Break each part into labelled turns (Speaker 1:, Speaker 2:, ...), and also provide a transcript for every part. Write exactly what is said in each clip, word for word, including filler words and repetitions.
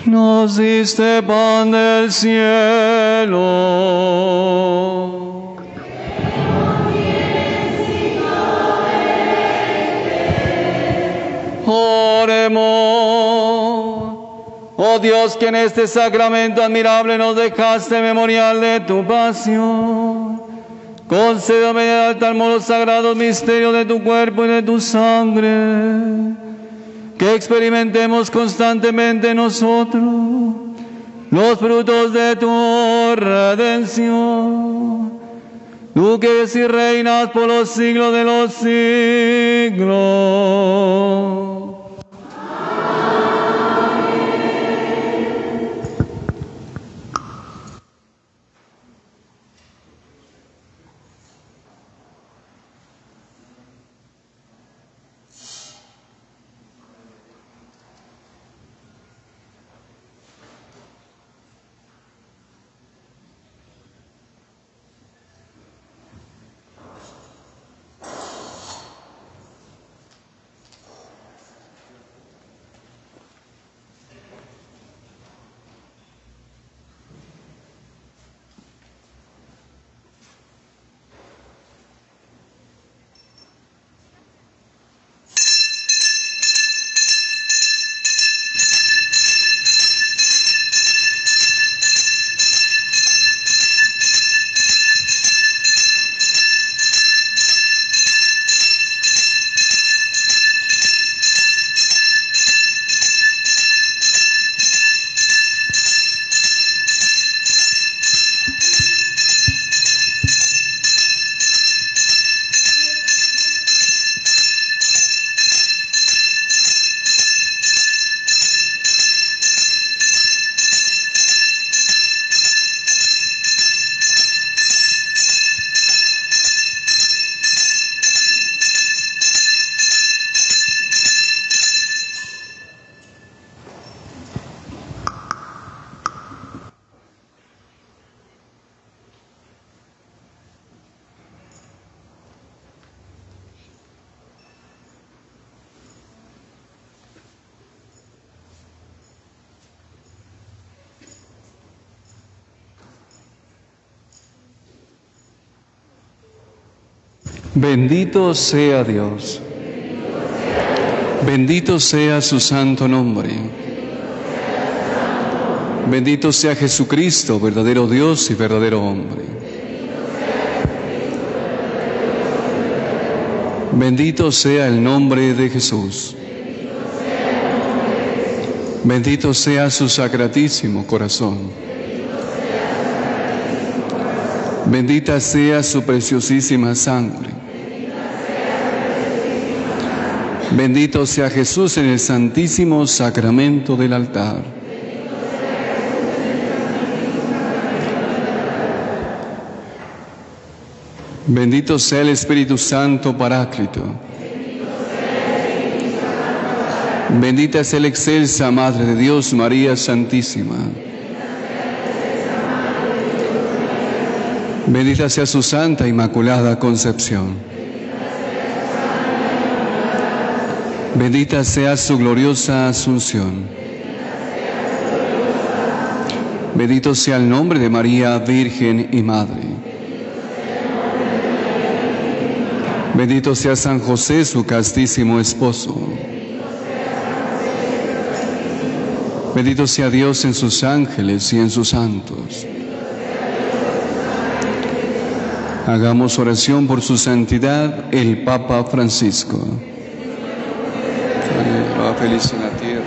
Speaker 1: Nos diste pan del cielo. Oremos. Oh Dios, que en este sacramento admirable nos dejaste memorial de tu pasión, concédame de tal modo los sagrados misterios de tu cuerpo y de tu sangre, que experimentemos constantemente nosotros los frutos de tu redención. Tú que vives y reinas por los siglos de los siglos. Bendito sea Dios. Bendito sea su santo nombre. Bendito sea Jesucristo, verdadero Dios y verdadero hombre. Bendito sea el nombre de Jesús. Bendito sea su sacratísimo corazón. Bendita sea su preciosísima sangre. Bendito sea Jesús en el santísimo sacramento del altar. Bendito sea el Espíritu Santo Paráclito. Bendita sea la excelsa Madre de Dios, María Santísima. Bendita sea su santa inmaculada concepción. Bendita sea su gloriosa asunción. Bendito sea el nombre de María, Virgen y Madre. Bendito sea San José, su castísimo esposo. Bendito sea Dios en sus ángeles y en sus santos. Hagamos oración por su santidad, el Papa Francisco. Feliz en la tierra.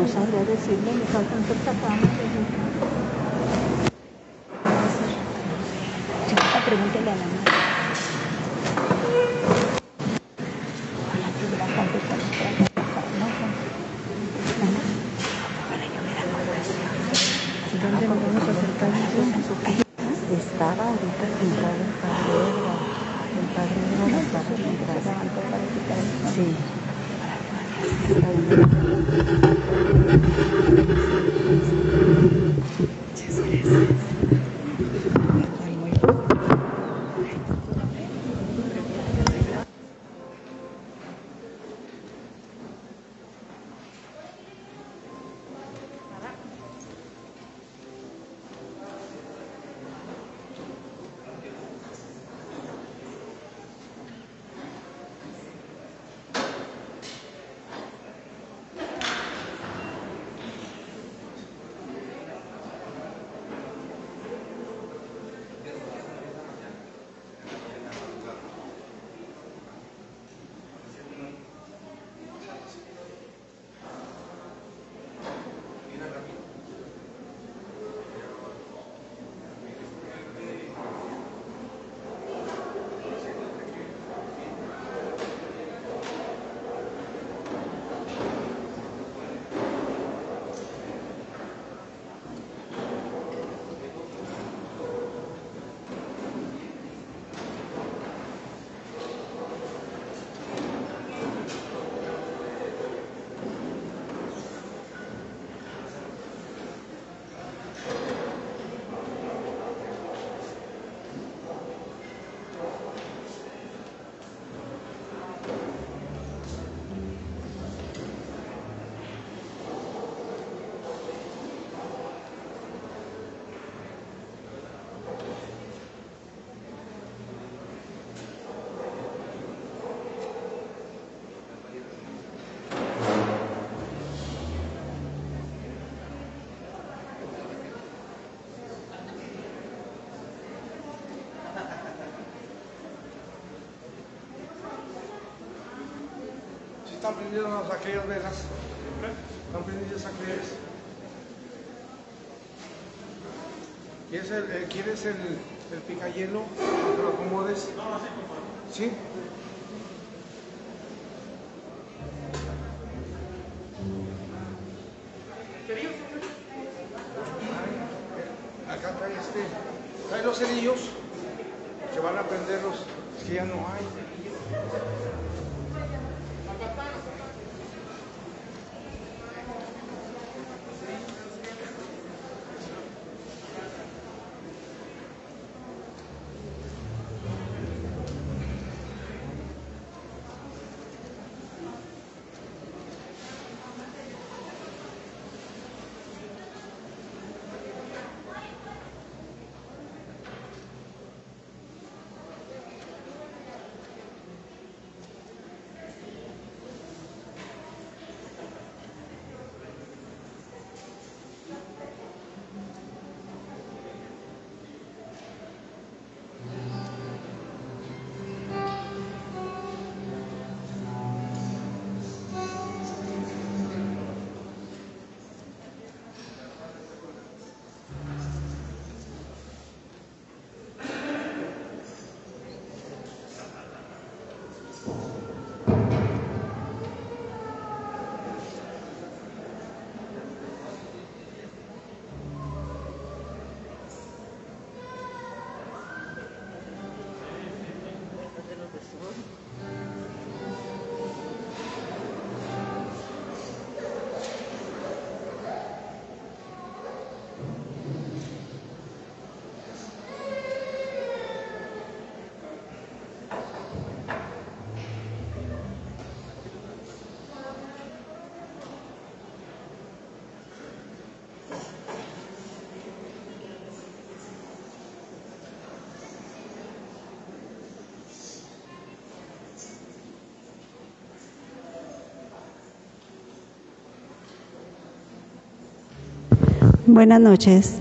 Speaker 2: no sabría decirle, me faltan ciertas camas. Chiquita, pregúntele a la madre. Ojalá tuviera contestar nuestra casa, ¿no? Para que hubiera compasión. ¿Dónde nos vamos a acercar nosotros? Estaba ahorita sentado en Padre, el Padre de la Paz, sí.
Speaker 3: Están prendidas aquellas velas. Están prendidas aquellas. ¿Quieres el, eh, ¿quieres el, el picayelo? Que lo acomodes. ¿Sí? Acá trae este. Trae los cerillos. Que van a prenderlos. Es que ya no hay.
Speaker 4: Buenas noches.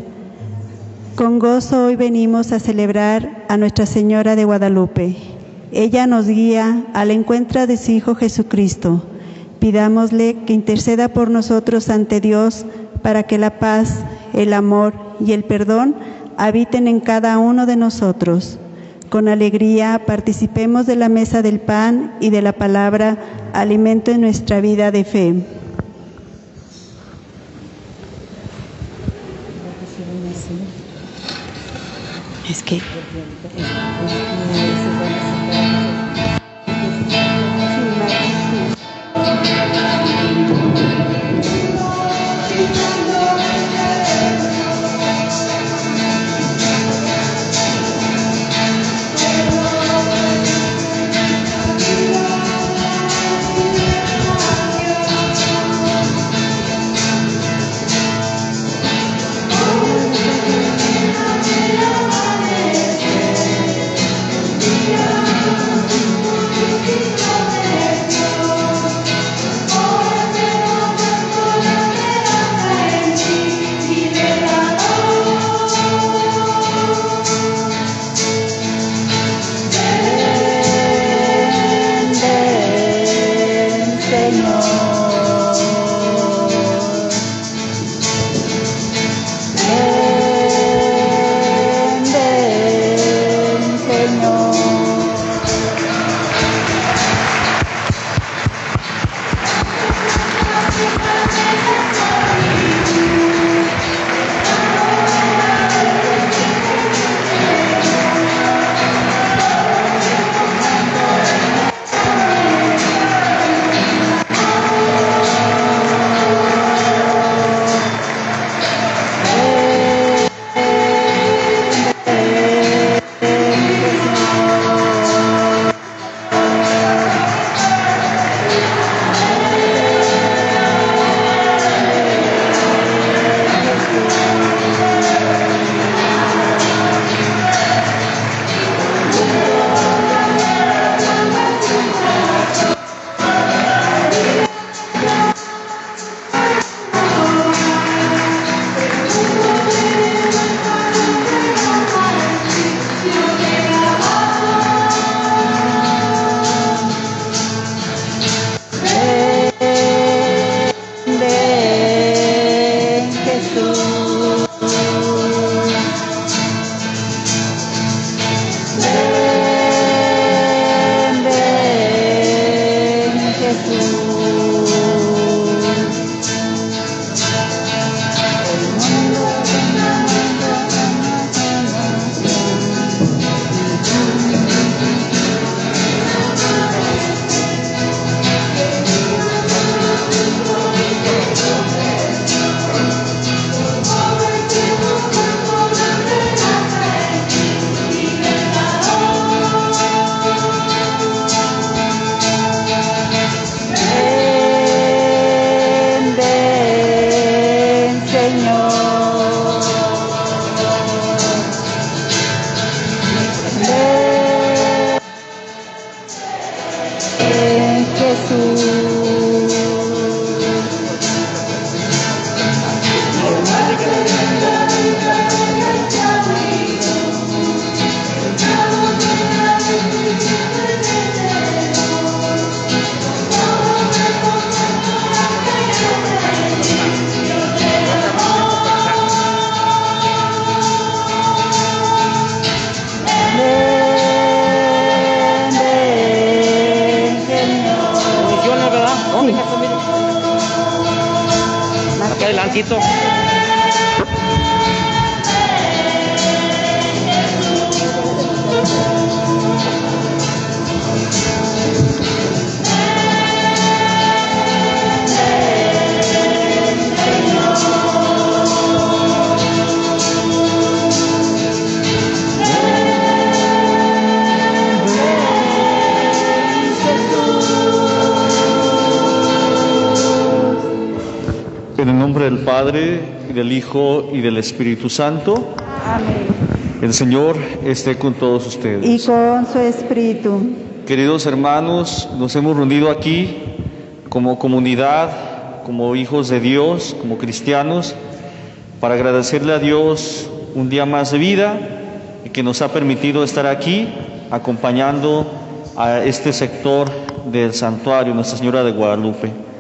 Speaker 4: Con gozo hoy venimos a celebrar a Nuestra Señora de Guadalupe. Ella nos guía al encuentro de su Hijo Jesucristo, Pidámosle que interceda por nosotros ante Dios para que la paz, el amor y el perdón habiten en cada uno de nosotros. Con alegría participemos de la mesa del pan y de la palabra, alimento en nuestra vida de fe. Es que...
Speaker 1: Adelantito. En el nombre del Padre, y del Hijo, y del Espíritu Santo.
Speaker 4: Amén.
Speaker 1: El Señor esté con todos ustedes.
Speaker 4: Y con su espíritu.
Speaker 1: Queridos hermanos, nos hemos reunido aquí como comunidad, como hijos de Dios, como cristianos, para agradecerle a Dios un día más de vida y que nos ha permitido estar aquí acompañando a este sector del santuario Nuestra Señora de Guadalupe.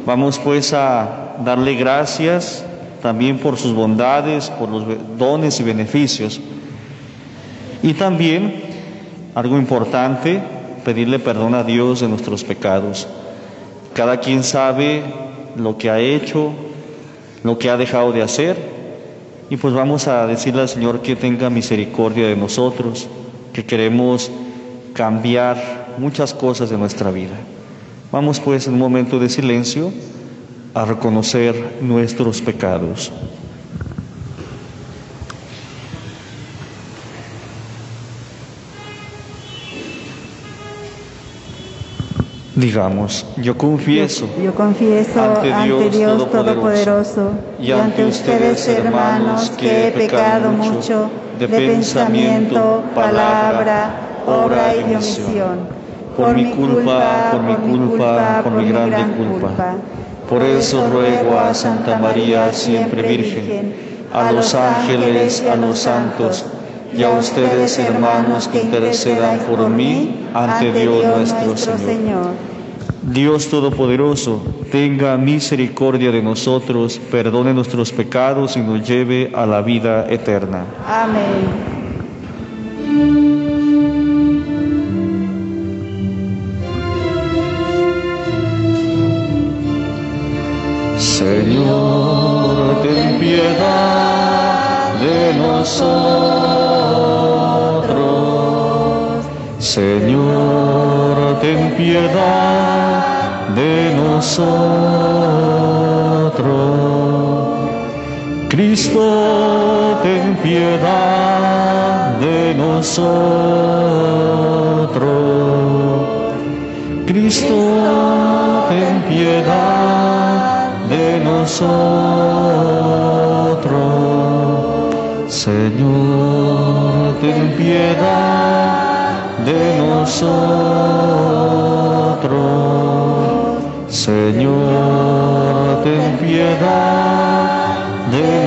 Speaker 1: Vamos pues a darle gracias también por sus bondades, por los dones y beneficios. Y también, algo importante, pedirle perdón a Dios de nuestros pecados. Cada quien sabe lo que ha hecho, lo que ha dejado de hacer, y pues vamos a decirle al Señor que tenga misericordia de nosotros, que queremos cambiar muchas cosas de nuestra vida. Vamos pues en un momento de silencio a reconocer nuestros pecados. Digamos, yo confieso,
Speaker 4: yo, yo confieso
Speaker 1: ante Dios,
Speaker 4: ante Dios
Speaker 1: Todopoderoso,
Speaker 4: Todopoderoso
Speaker 1: y ante ustedes, hermanos, que he pecado mucho de pensamiento, palabra, obra y de omisión. Por mi culpa, por mi culpa, por mi grande culpa. Por eso ruego a Santa María, siempre Virgen, a los ángeles, a los santos, y a ustedes, hermanos, que intercedan por mí ante Dios nuestro Señor. Dios Todopoderoso, tenga misericordia de nosotros, perdone nuestros pecados y nos lleve a la vida eterna.
Speaker 4: Amén.
Speaker 1: Señor, ten piedad de nosotros. Señor, ten piedad de nosotros. Cristo, ten piedad de nosotros. Cristo, ten piedad de nosotros. Señor, ten piedad de nosotros. Señor, ten piedad de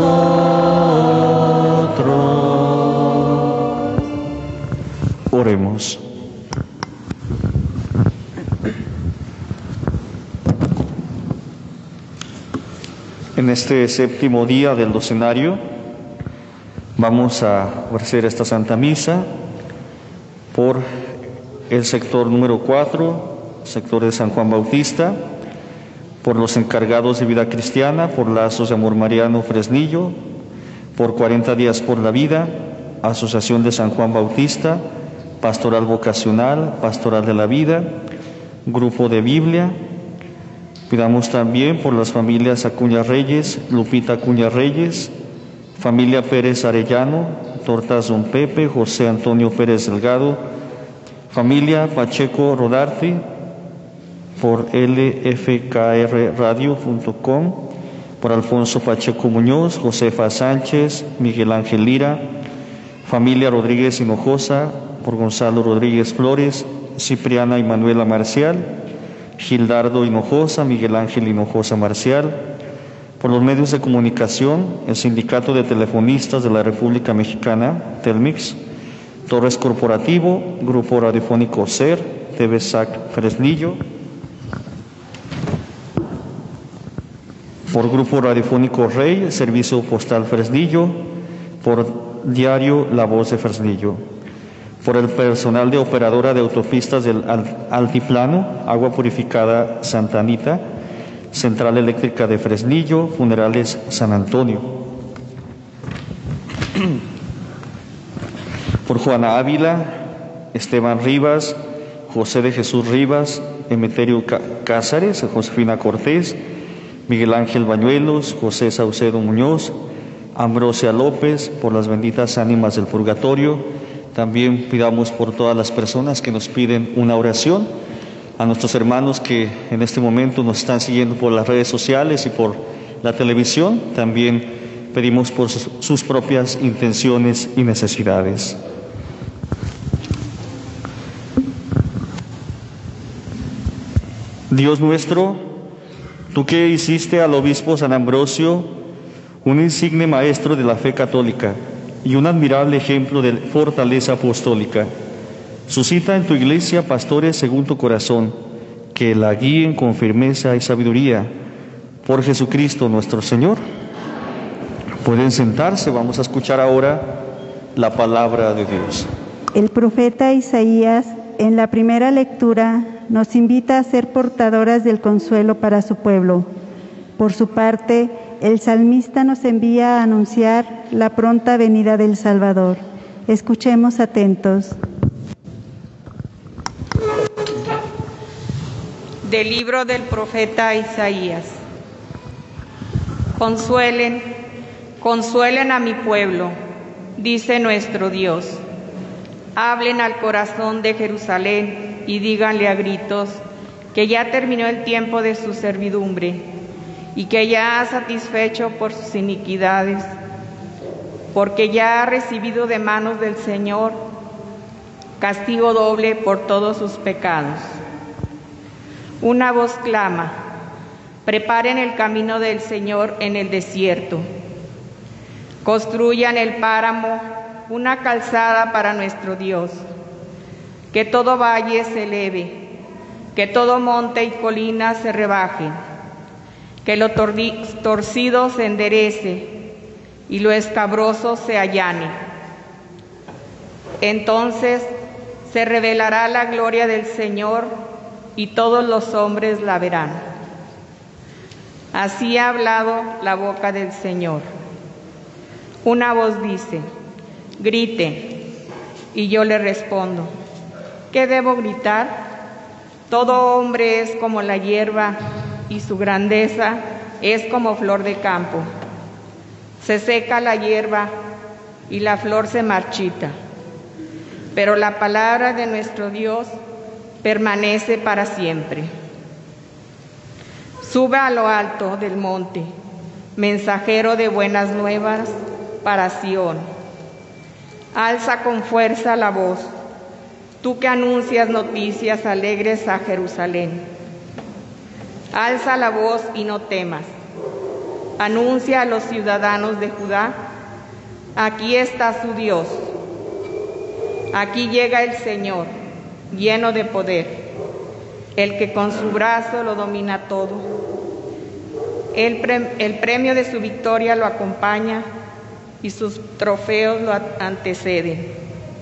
Speaker 1: nosotros. Oremos. En este séptimo día del docenario vamos a ofrecer esta Santa Misa por el sector número cuatro, sector de San Juan Bautista, por los encargados de vida cristiana, por Lazos de Amor Mariano Fresnillo, por cuarenta días por la vida, Asociación de San Juan Bautista, Pastoral Vocacional, Pastoral de la Vida, Grupo de Biblia. Pidamos también por las familias Acuña Reyes, Lupita Acuña Reyes, familia Pérez Arellano, Tortas Don Pepe, José Antonio Pérez Delgado, familia Pacheco Rodarte, por L F K R radio punto com, por Alfonso Pacheco Muñoz, Josefa Sánchez, Miguel Ángel Lira, familia Rodríguez Hinojosa, por Gonzalo Rodríguez Flores, Cipriana y Manuela Marcial, Gildardo Hinojosa, Miguel Ángel Hinojosa Marcial, por los medios de comunicación, el Sindicato de Telefonistas de la República Mexicana, Telmix, Torres Corporativo, Grupo Radiofónico SER, T V S A C Fresnillo, por Grupo Radiofónico Rey, Servicio Postal Fresnillo, por Diario La Voz de Fresnillo, por el personal de operadora de autopistas del Altiplano, Agua Purificada Santa Anita, Central Eléctrica de Fresnillo, Funerales San Antonio, por Juana Ávila, Esteban Rivas, José de Jesús Rivas, Emeterio Cázares, Josefina Cortés, Miguel Ángel Bañuelos, José Saucedo Muñoz, Ambrosia López, por las benditas ánimas del purgatorio. También pidamos por todas las personas que nos piden una oración, a nuestros hermanos que en este momento nos están siguiendo por las redes sociales y por la televisión. También pedimos por sus, sus propias intenciones y necesidades. Dios nuestro, tú que hiciste al obispo San Ambrosio un insigne maestro de la fe católica y un admirable ejemplo de fortaleza apostólica, suscita en tu iglesia pastores según tu corazón,
Speaker 5: que la guíen con firmeza y sabiduría. Por Jesucristo nuestro Señor. Pueden sentarse, vamos a escuchar ahora la palabra de Dios.
Speaker 4: El profeta Isaías, en la primera lectura, nos invita a ser portadoras del consuelo para su pueblo. Por su parte, el salmista nos envía a anunciar la pronta venida del Salvador. Escuchemos atentos.
Speaker 6: Del libro del profeta Isaías. Consuelen, consuelen a mi pueblo, dice nuestro Dios. Hablen al corazón de Jerusalén y díganle a gritos que ya terminó el tiempo de su servidumbre y que ya ha satisfecho por sus iniquidades, porque ya ha recibido de manos del Señor castigo doble por todos sus pecados. Una voz clama: preparen el camino del Señor en el desierto. Construyan el páramo una calzada para nuestro Dios. Que todo valle se eleve, que todo monte y colina se rebajen, que lo torcido se enderece y lo escabroso se allane. Entonces se revelará la gloria del Señor y todos los hombres la verán. Así ha hablado la boca del Señor. Una voz dice: griten. Y yo le respondo: ¿qué debo gritar? Todo hombre es como la hierba y su grandeza es como flor de campo. Se seca la hierba y la flor se marchita, pero la palabra de nuestro Dios permanece para siempre. Sube a lo alto del monte, mensajero de buenas nuevas para Sión. Alza con fuerza la voz, tú que anuncias noticias alegres a Jerusalén. Alza la voz y no temas. Anuncia a los ciudadanos de Judá: aquí está su Dios. Aquí llega el Señor, lleno de poder, el que con su brazo lo domina todo. El, pre el premio de su victoria lo acompaña y sus trofeos lo anteceden.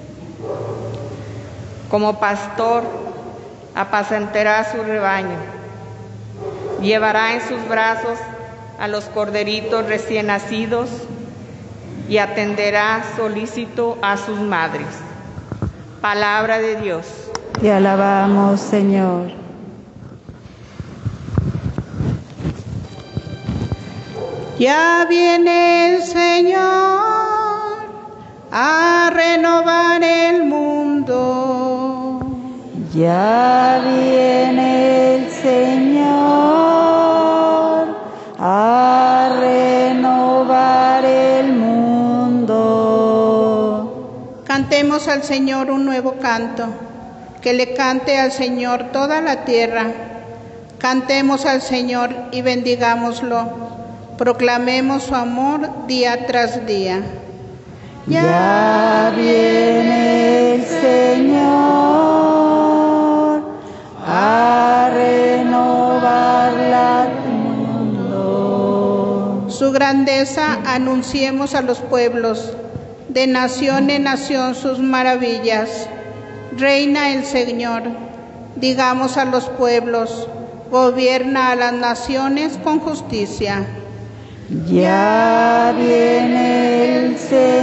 Speaker 6: Como pastor, apacentará su rebaño. Llevará en sus brazos a los corderitos recién nacidos y atenderá solícito a sus madres. Palabra de Dios.
Speaker 4: Te alabamos, Señor.
Speaker 2: Ya viene el Señor a renovar el mundo.
Speaker 4: Ya viene el Señor a renovar el mundo.
Speaker 2: Cantemos al Señor un nuevo canto, que le cante al Señor toda la tierra. Cantemos al Señor y bendigámoslo. Proclamemos su amor día tras día.
Speaker 4: Ya viene el Señor a renovar el mundo.
Speaker 2: Su grandeza anunciemos a los pueblos, de nación en nación sus maravillas. Reina el Señor, digamos a los pueblos, gobierna a las naciones con justicia.
Speaker 4: Ya viene el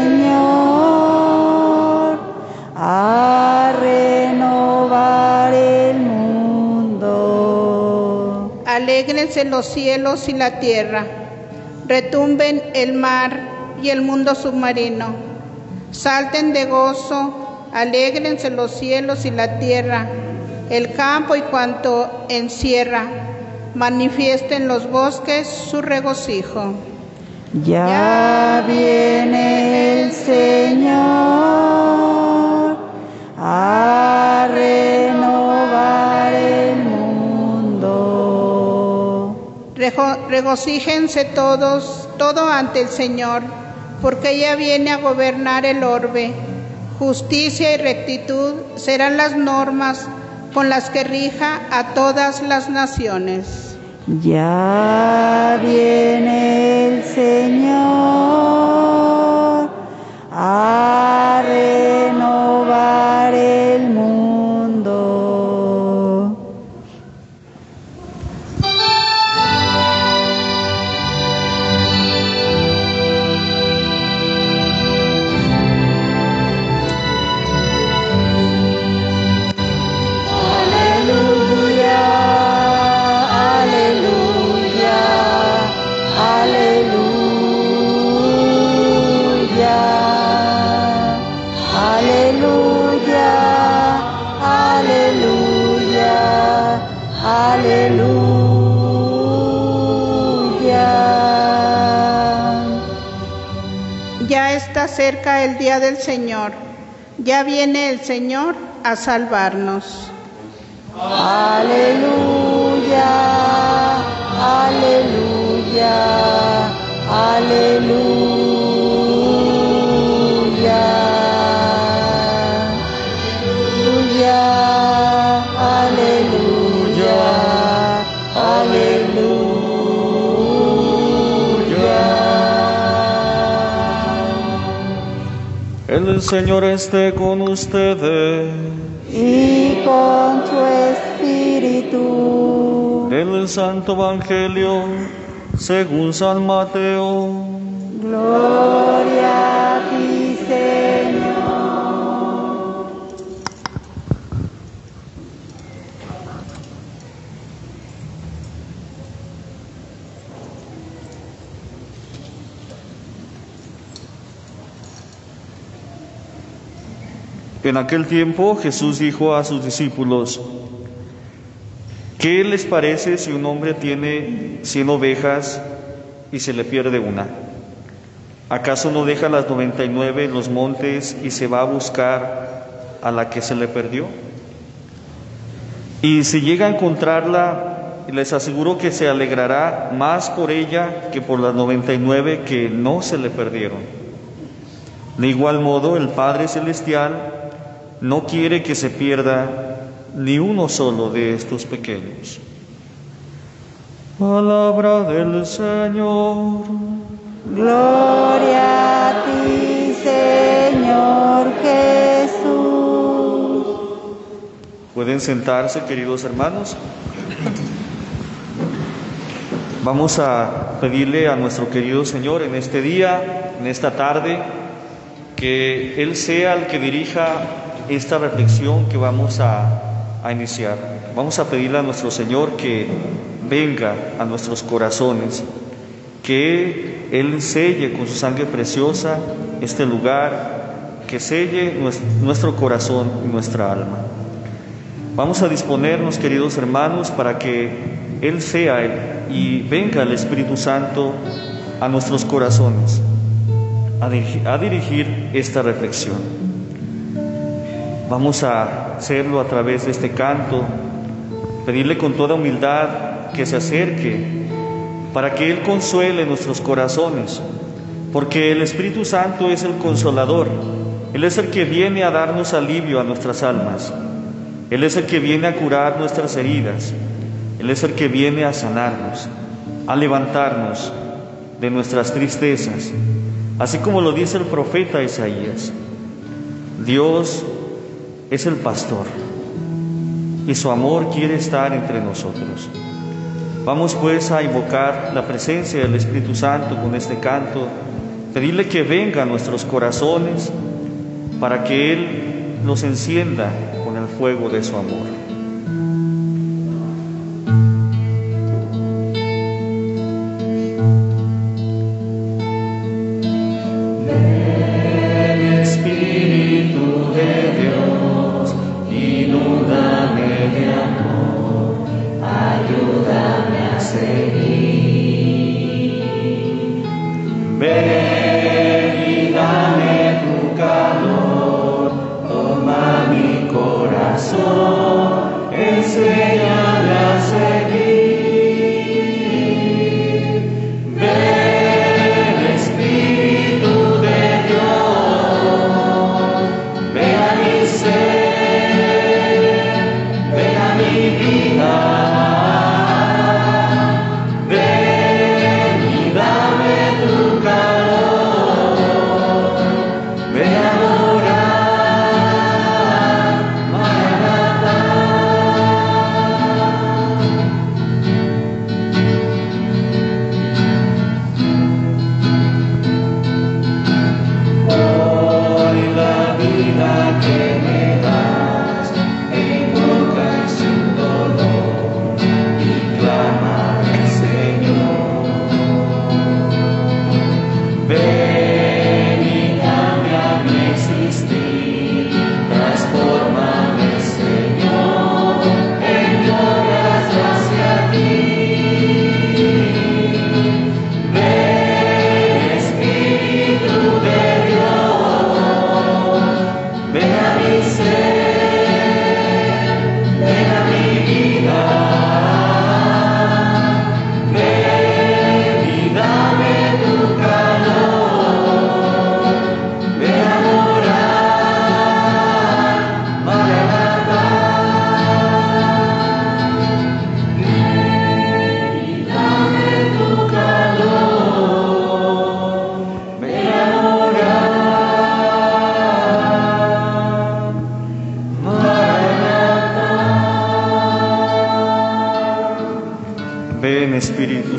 Speaker 4: Señor a renovar el mundo.
Speaker 2: Alégrense los cielos y la tierra, retumben el mar y el mundo submarino. Salten de gozo, alégrense los cielos y la tierra, el campo y cuanto encierra. Manifiesten los bosques su regocijo.
Speaker 4: Ya viene el Señor a renovar el mundo.
Speaker 2: Rego- regocíjense todos, todo ante el Señor, porque ella viene a gobernar el orbe. Justicia y rectitud serán las normas
Speaker 7: con las que rija a todas las naciones.
Speaker 2: Ya viene el Señor a renovar el mundo.
Speaker 7: Ya está cerca el día del Señor, ya viene el Señor a salvarnos.
Speaker 2: Aleluya, aleluya, aleluya, aleluya, aleluya, aleluya.
Speaker 5: El Señor esté con ustedes.
Speaker 2: Y con su espíritu.
Speaker 5: Del Santo Evangelio según San Mateo.
Speaker 2: Gloria a ti, Señor.
Speaker 5: En aquel tiempo Jesús dijo a sus discípulos: ¿qué les parece si un hombre tiene cien ovejas y se le pierde una? ¿Acaso no deja las noventa y nueve en los montes y se va a buscar a la que se le perdió? Y si llega a encontrarla, les aseguro que se alegrará más por ella que por las noventa y nueve que no se le perdieron. De igual modo, el Padre Celestial no quiere que se pierda ni uno solo de estos pequeños. Palabra del Señor.
Speaker 2: Gloria a ti, Señor Jesús.
Speaker 5: Pueden sentarse, queridos hermanos. Vamos a pedirle a nuestro querido Señor en este día, en esta tarde, que Él sea el que dirija esta reflexión que vamos a, a iniciar. Vamos a pedirle a nuestro Señor que venga a nuestros corazones, que Él selle con su sangre preciosa este lugar, que selle nuestro corazón y nuestra alma. Vamos a disponernos, queridos hermanos, para que Él sea Él y venga el Espíritu Santo a nuestros corazones a dirigir, a dirigir esta reflexión. Vamos a hacerlo a través de este canto, pedirle con toda humildad que se acerque para que Él consuele nuestros corazones, porque el Espíritu Santo es el consolador. Él es el que viene a darnos alivio a nuestras almas. Él es el que viene a curar nuestras heridas. Él es el que viene a sanarnos, a levantarnos de nuestras tristezas, así como lo dice el profeta Isaías. Dios es el pastor y su amor quiere estar entre nosotros. Vamos pues a invocar la presencia del Espíritu Santo con este canto, pedirle que venga a nuestros corazones para que Él nos encienda con el fuego de su amor.
Speaker 8: Ven y dame tu calor, toma mi corazón.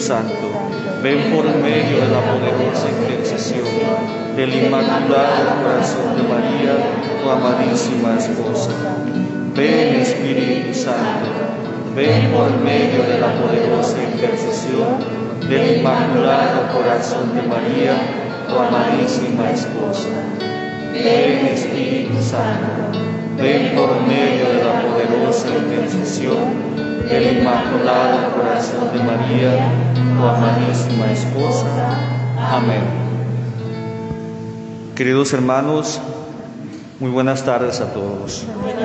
Speaker 5: Santo, ven por medio de la poderosa intercesión del Inmaculado Corazón de María, tu amadísima esposa. Ven, Espíritu Santo, ven por medio de la poderosa intercesión del Inmaculado Corazón de María, tu amadísima esposa. Ven, Espíritu Santo, ven por medio de la poderosa intercesión del Inmaculado Corazón de María, tu amadísima esposa. Amén. Queridos hermanos, muy buenas tardes a todos.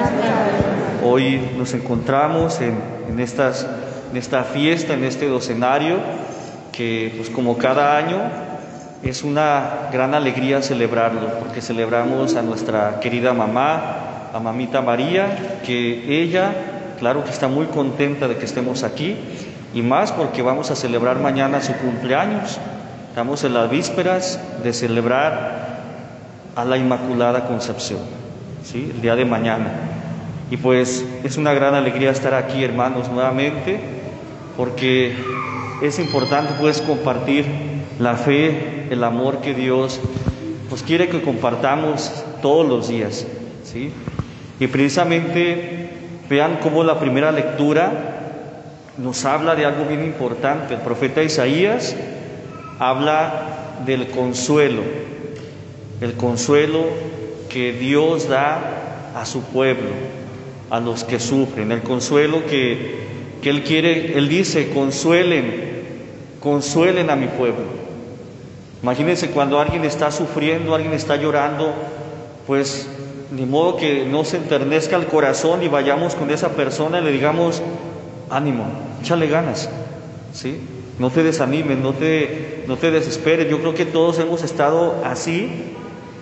Speaker 5: Hoy nos encontramos en, en, estas, en esta fiesta, en este docenario, que pues como cada año es una gran alegría celebrarlo, porque celebramos a nuestra querida mamá, a Mamita María, que ella, claro que está muy contenta de que estemos aquí, y más porque vamos a celebrar mañana su cumpleaños. Estamos en las vísperas de celebrar a la Inmaculada Concepción, ¿sí? El día de mañana. Y pues es una gran alegría estar aquí, hermanos, nuevamente, porque es importante pues compartir la fe, el amor que Dios pues quiere que compartamos todos los días, ¿sí? Y precisamente vean cómo la primera lectura nos habla de algo bien importante. El profeta Isaías habla del consuelo, el consuelo que Dios da a su pueblo, a los que sufren, el consuelo que, que Él quiere. Él dice: consuelen, consuelen a mi pueblo. Imagínense cuando alguien está sufriendo, alguien está llorando, pues ni modo que no se enternezca el corazón y vayamos con esa persona y le digamos: ánimo, échale ganas, ¿sí? No te desanimes, no te, no te desesperes. Yo creo que todos hemos estado así,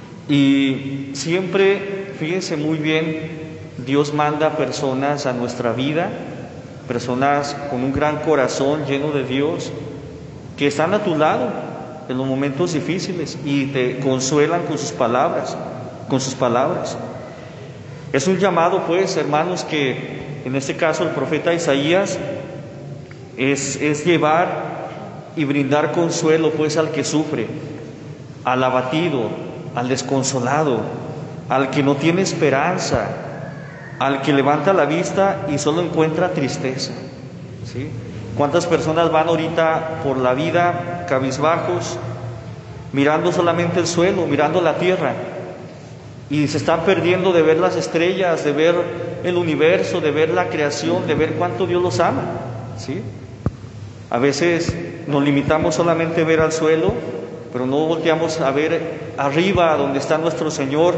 Speaker 5: y siempre, fíjense muy bien, Dios manda personas a nuestra vida, personas con un gran corazón lleno de Dios, que están a tu lado en los momentos difíciles y te consuelan con sus palabras, con sus palabras. Es un llamado, pues, hermanos, que en este caso el profeta Isaías es, es llevar y brindar consuelo, pues, al que sufre, al abatido, al desconsolado, al que no tiene esperanza, al que levanta la vista y solo encuentra tristeza, ¿sí? ¿Cuántas personas van ahorita por la vida cabizbajos, mirando solamente el suelo, mirando la tierra, y se están perdiendo de ver las estrellas, de ver el universo, de ver la creación, de ver cuánto Dios los ama, ¿sí? A veces nos limitamos solamente a ver al suelo, pero no volteamos a ver arriba, donde está nuestro Señor,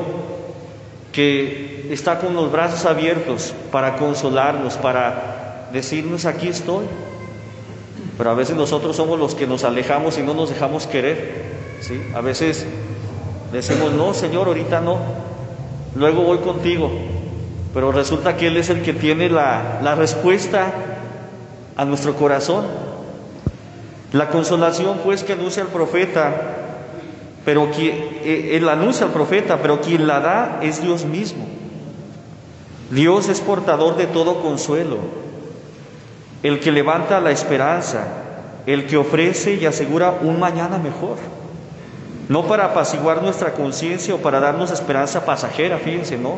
Speaker 5: que está con los brazos abiertos para consolarnos, para decirnos: aquí estoy. Pero a veces nosotros somos los que nos alejamos y no nos dejamos querer, ¿sí? A veces decimos: no, Señor, ahorita no, luego voy contigo. Pero resulta que Él es el que tiene la, la respuesta a nuestro corazón. La consolación, pues, que anuncia el profeta, pero quien, eh, Él anuncia al profeta, pero quien la da es Dios mismo. Dios es portador de todo consuelo, el que levanta la esperanza, el que ofrece y asegura un mañana mejor. No para apaciguar nuestra conciencia o para darnos esperanza pasajera, fíjense, no.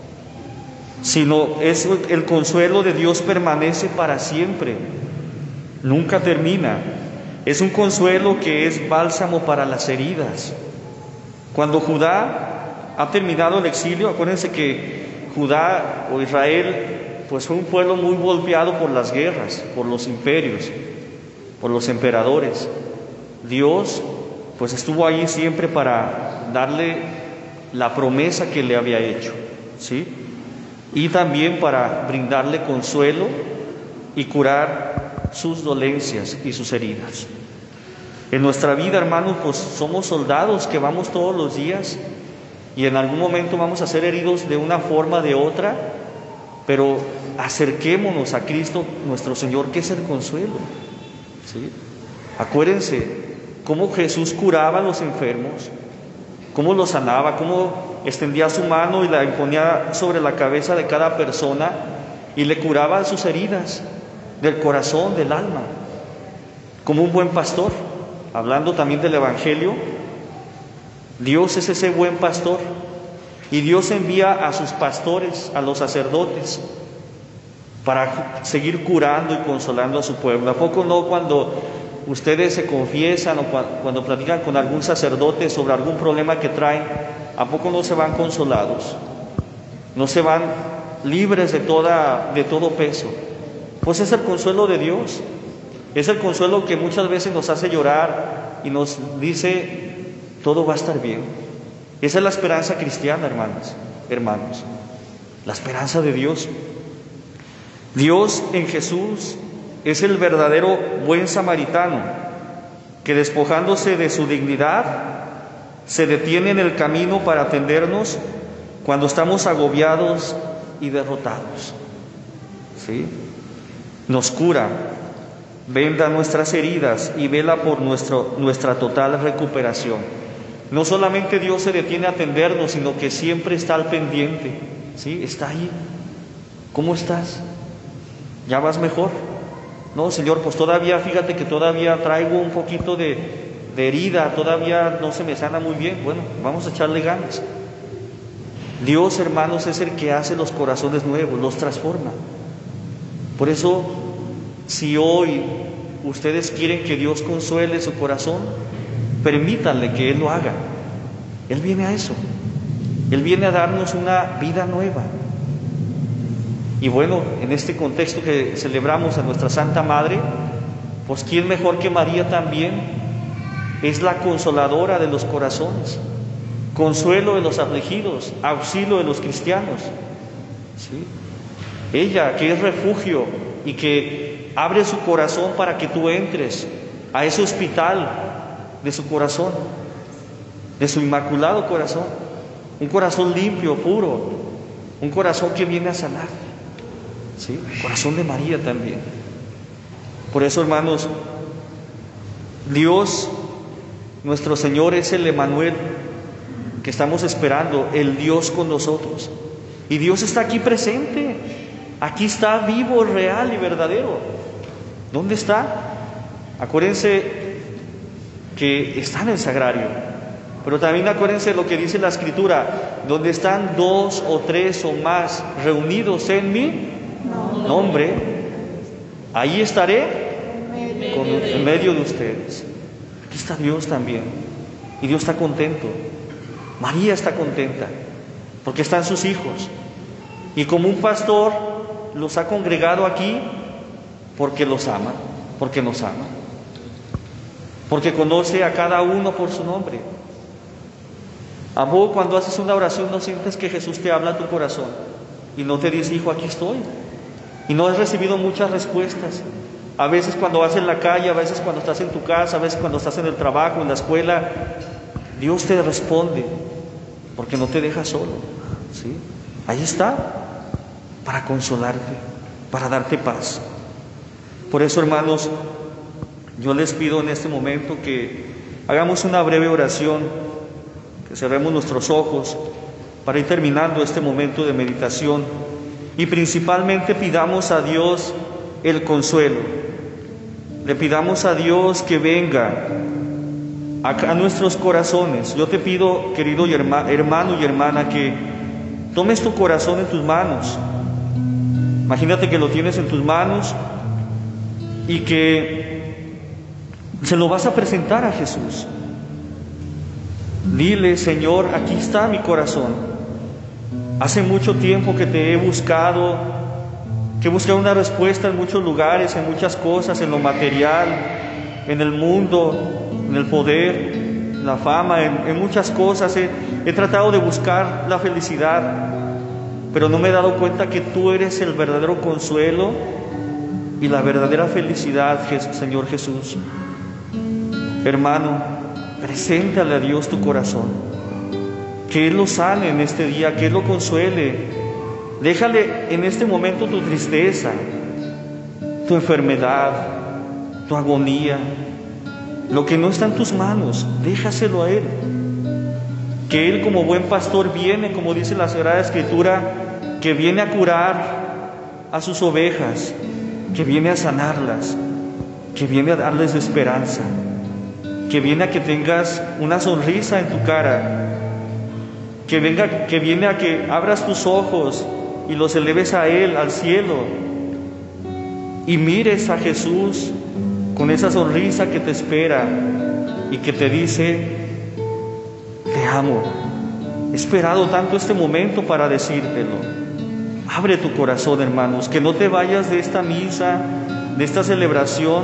Speaker 5: Sino es el consuelo de Dios, permanece para siempre, nunca termina. Es un consuelo que es bálsamo para las heridas. Cuando Judá ha terminado el exilio, acuérdense que Judá o Israel pues fue un pueblo muy golpeado por las guerras, por los imperios, por los emperadores. Dios pues estuvo ahí siempre para darle la promesa que le había hecho, ¿sí? Y también para brindarle consuelo y curar sus dolencias y sus heridas. En nuestra vida, hermanos, pues somos soldados que vamos todos los días y en algún momento vamos a ser heridos de una forma o de otra, pero acerquémonos a Cristo nuestro Señor, que es el consuelo, ¿sí? Acuérdense cómo Jesús curaba a los enfermos, cómo los sanaba, cómo extendía su mano y la imponía sobre la cabeza de cada persona y le curaba sus heridas del corazón, del alma. como un buen pastor. Hablando también del Evangelio, Dios es ese buen pastor y Dios envía a sus pastores, a los sacerdotes, para seguir curando y consolando a su pueblo. ¿A poco no cuando ustedes se confiesan o cuando platican con algún sacerdote sobre algún problema que traen, a poco no se van consolados? No se van libres de, toda, de todo peso. Pues es el consuelo de Dios. Es el consuelo que muchas veces nos hace llorar y nos dice, todo va a estar bien. Esa es la esperanza cristiana, hermanas, hermanos. La esperanza de Dios. Dios en Jesús es el verdadero buen samaritano, que despojándose de su dignidad, se detiene en el camino para atendernos cuando estamos agobiados y derrotados. ¿Sí? Nos cura, venda nuestras heridas y vela por nuestro, nuestra total recuperación. No solamente Dios se detiene a atendernos, sino que siempre está al pendiente. ¿Sí? Está ahí. ¿Cómo estás? ¿Ya vas mejor? No, Señor, pues todavía, fíjate que todavía traigo un poquito de, de herida, todavía no se me sana muy bien. Bueno, vamos a echarle ganas. Dios, hermanos, es el que hace los corazones nuevos, los transforma. Por eso, si hoy ustedes quieren que Dios consuele su corazón, permítanle que Él lo haga. Él viene a eso. Él viene a darnos una vida nueva. Y bueno, en este contexto que celebramos a nuestra Santa Madre, pues ¿quién mejor que María también? Es la consoladora de los corazones, consuelo de los afligidos, auxilio de los cristianos. ¿Sí? Ella, que es refugio y que abre su corazón para que tú entres a ese hospital de su corazón, de su inmaculado corazón, un corazón limpio, puro, un corazón que viene a sanar. ¿Sí? El corazón de María también. Por eso, hermanos, Dios, nuestro Señor, es el Emmanuel que estamos esperando, el Dios con nosotros. Y Dios está aquí presente, aquí está vivo, real y verdadero. ¿Dónde está? Acuérdense que está en el sagrario, pero también acuérdense lo que dice la Escritura: donde están dos o tres o más reunidos en mi nombre, ahí estaré con, en medio de ustedes. Aquí está Dios también, y Dios está contento. María está contenta porque están sus hijos, y como un pastor los ha congregado aquí porque los ama, porque nos ama, porque conoce a cada uno por su nombre. A vos, cuando haces una oración, no sientes que Jesús te habla a tu corazón y no te dice: hijo, aquí estoy. Y no has recibido muchas respuestas. A veces cuando vas en la calle, a veces cuando estás en tu casa, a veces cuando estás en el trabajo, en la escuela, Dios te responde porque no te deja solo. ¿Sí? Ahí está, para consolarte, para darte paz. Por eso, hermanos, yo les pido en este momento que hagamos una breve oración, que cerremos nuestros ojos para ir terminando este momento de meditación, y principalmente pidamos a Dios el consuelo. Le pidamos a Dios que venga a, a nuestros corazones. Yo te pido, querido y herma, hermano y hermana, que tomes tu corazón en tus manos. Imagínate que lo tienes en tus manos y que se lo vas a presentar a Jesús. Dile: Señor, aquí está mi corazón. Hace mucho tiempo que te he buscado, que he buscado una respuesta en muchos lugares, en muchas cosas, en lo material, en el mundo, en el poder, en la fama, en, en muchas cosas. He, he tratado de buscar la felicidad, pero no me he dado cuenta que tú eres el verdadero consuelo y la verdadera felicidad, Señor Jesús. Hermano, preséntale a Dios tu corazón, que Él lo sane en este día, que Él lo consuele. Déjale en este momento tu tristeza, tu enfermedad, tu agonía, lo que no está en tus manos, déjaselo a Él. Que Él, como buen pastor, viene, como dice la Sagrada Escritura, que viene a curar a sus ovejas, que viene a sanarlas, que viene a darles esperanza, que viene a que tengas una sonrisa en tu cara, que, venga, que viene a que abras tus ojos y los eleves a Él, al cielo, y mires a Jesús con esa sonrisa que te espera y que te dice: te amo. He esperado tanto este momento para decírtelo. Abre tu corazón, hermanos, que no te vayas de esta misa, de esta celebración,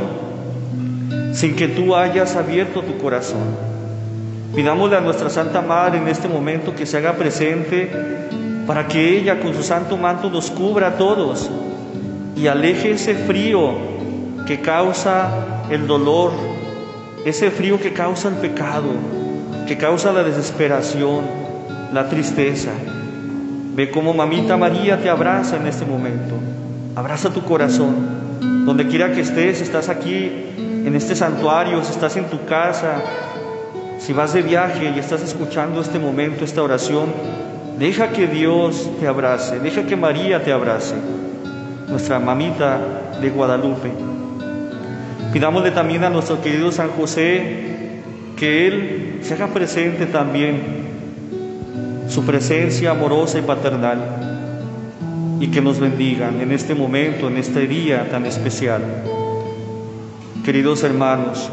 Speaker 5: sin que tú hayas abierto tu corazón. Pidámosle a nuestra Santa Madre en este momento que se haga presente para que ella con su santo manto nos cubra a todos y aleje ese frío que causa el dolor, ese frío que causa el pecado, que causa la desesperación, la tristeza. Ve cómo Mamita María te abraza en este momento. Abraza tu corazón. Donde quiera que estés, si estás aquí en este santuario, si estás en tu casa, si vas de viaje y estás escuchando este momento, esta oración, deja que Dios te abrace, deja que María te abrace, nuestra Mamita de Guadalupe. Pidámosle también a nuestro querido San José que Él se haga presente también, su presencia amorosa y paternal, y que nos bendigan en este momento, en este día tan especial. Queridos hermanos,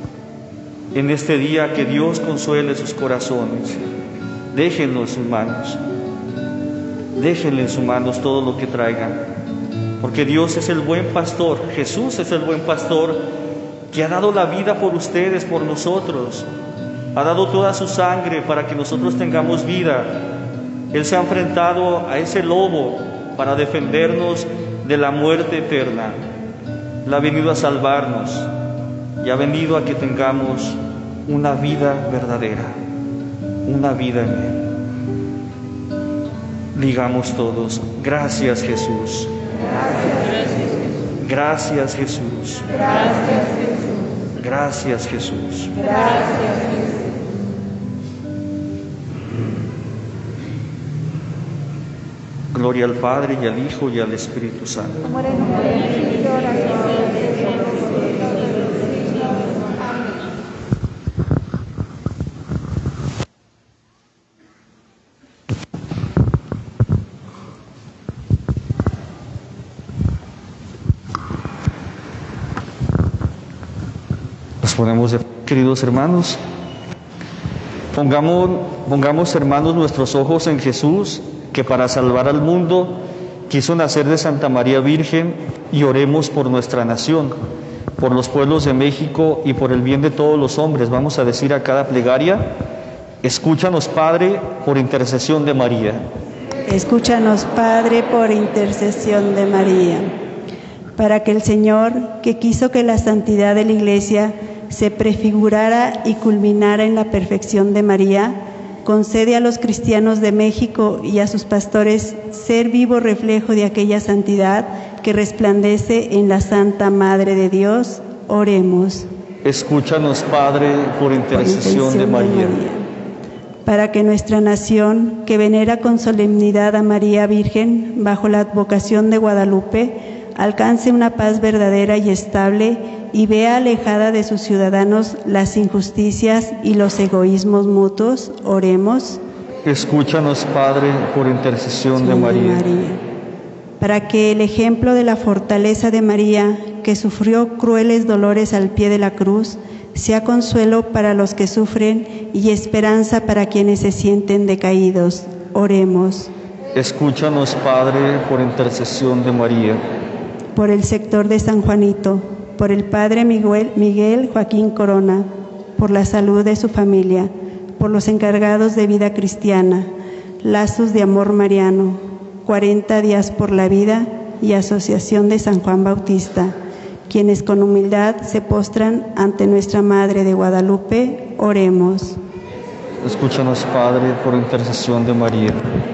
Speaker 5: en este día que Dios consuele sus corazones, déjenlo en sus manos, déjenle en sus manos todo lo que traigan, porque Dios es el buen pastor, Jesús es el buen pastor que ha dado la vida por ustedes, por nosotros. Ha dado toda su sangre para que nosotros tengamos vida. Él se ha enfrentado a ese lobo para defendernos de la muerte eterna. Él ha venido a salvarnos y ha venido a que tengamos una vida verdadera, una vida en Él. Digamos todos: gracias, Jesús. Gracias, Jesús. Gracias, Jesús. Gracias, Jesús. Gracias, Jesús. Gloria al Padre, y al Hijo, y al Espíritu Santo. Nos ponemos de pie, queridos hermanos. Pongamos, pongamos, hermanos, nuestros ojos en Jesús, que para salvar al mundo quiso nacer de Santa María Virgen, y oremos por nuestra nación, por los pueblos de México y por el bien de todos los hombres. Vamos a decir a cada plegaria: escúchanos, Padre, por intercesión de María.
Speaker 4: Escúchanos, Padre, por intercesión de María, para que el Señor, que quiso que la santidad de la Iglesia se prefigurara y culminara en la perfección de María, concede a los cristianos de México y a sus pastores ser vivo reflejo de aquella santidad que resplandece en la Santa Madre de Dios. Oremos.
Speaker 5: Escúchanos, Padre, por intercesión, por intercesión de, María. de María.
Speaker 4: Para que nuestra nación, que venera con solemnidad a María Virgen bajo la advocación de Guadalupe, alcance una paz verdadera y estable y vea alejada de sus ciudadanos las injusticias y los egoísmos mutuos. Oremos.
Speaker 5: Escúchanos, Padre, por intercesión de María. de María.
Speaker 4: Para que el ejemplo de la fortaleza de María, que sufrió crueles dolores al pie de la cruz, sea consuelo para los que sufren y esperanza para quienes se sienten decaídos. Oremos.
Speaker 5: Escúchanos, Padre, por intercesión de María.
Speaker 4: Por el sector de San Juanito, por el Padre Miguel, Miguel Joaquín Corona, por la salud de su familia, por los encargados de vida cristiana, lazos de amor mariano, cuarenta días por la vida y Asociación de San Juan Bautista, quienes con humildad se postran ante nuestra Madre de Guadalupe. Oremos.
Speaker 5: Escúchanos, Padre, por intercesión de María.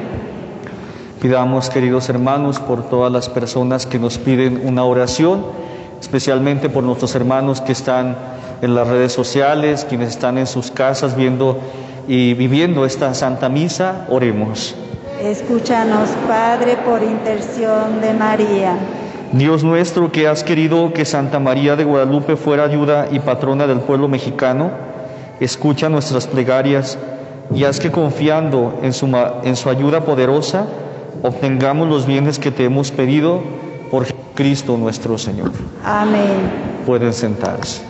Speaker 5: Pidamos, queridos hermanos, por todas las personas que nos piden una oración, especialmente por nuestros hermanos que están en las redes sociales, quienes están en sus casas viendo y viviendo esta Santa Misa. Oremos.
Speaker 4: Escúchanos, Padre, por intercesión de María.
Speaker 5: Dios nuestro, que has querido que Santa María de Guadalupe fuera ayuda y patrona del pueblo mexicano, escucha nuestras plegarias y haz que confiando en su, en su ayuda poderosa, obtengamos los bienes que te hemos pedido por Cristo nuestro Señor.
Speaker 4: Amén.
Speaker 5: Pueden sentarse.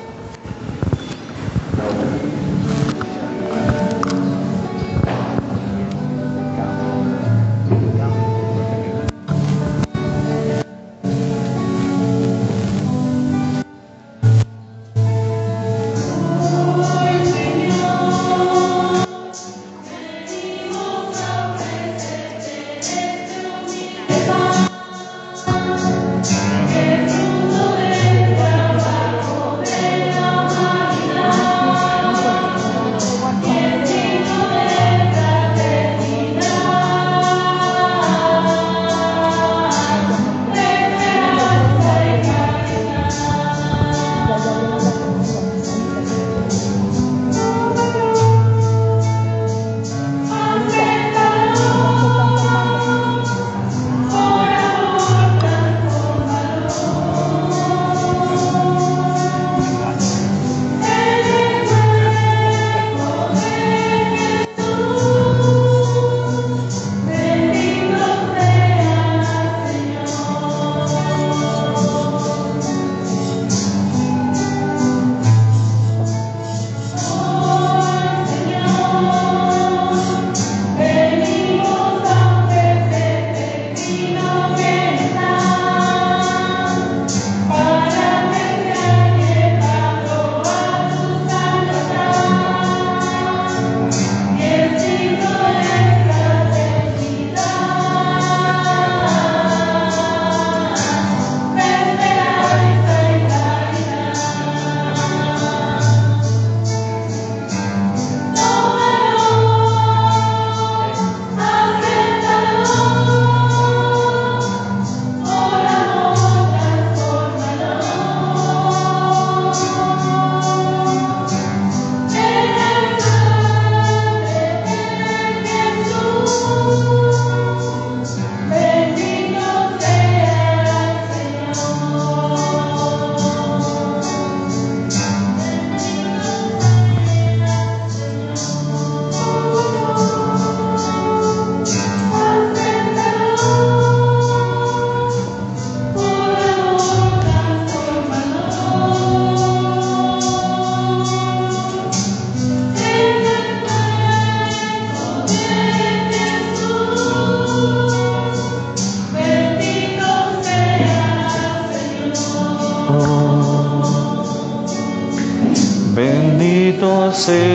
Speaker 5: Bendito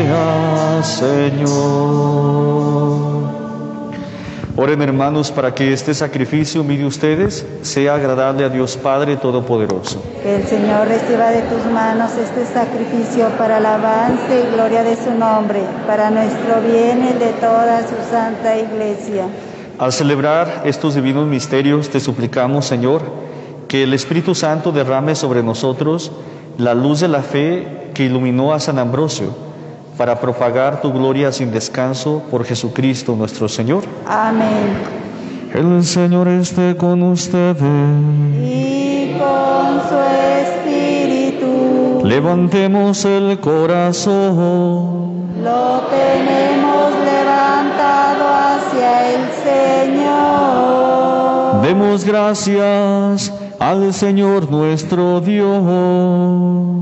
Speaker 5: sea, Señor. Oren, hermanos, para que este sacrificio, mire ustedes, sea agradable a Dios Padre Todopoderoso.
Speaker 4: Que el Señor reciba de tus manos este sacrificio para alabanza y gloria de su nombre, para nuestro bien y el de toda su santa Iglesia.
Speaker 5: Al celebrar estos divinos misterios, te suplicamos, Señor, que el Espíritu Santo derrame sobre nosotros la luz de la fe que iluminó a San Ambrosio, para propagar tu gloria sin descanso por Jesucristo nuestro Señor.
Speaker 4: Amén.
Speaker 5: El Señor esté con ustedes.
Speaker 4: Y con su espíritu.
Speaker 5: Levantemos el corazón.
Speaker 4: Lo tenemos levantado hacia el Señor.
Speaker 5: Demos gracias al Señor nuestro Dios.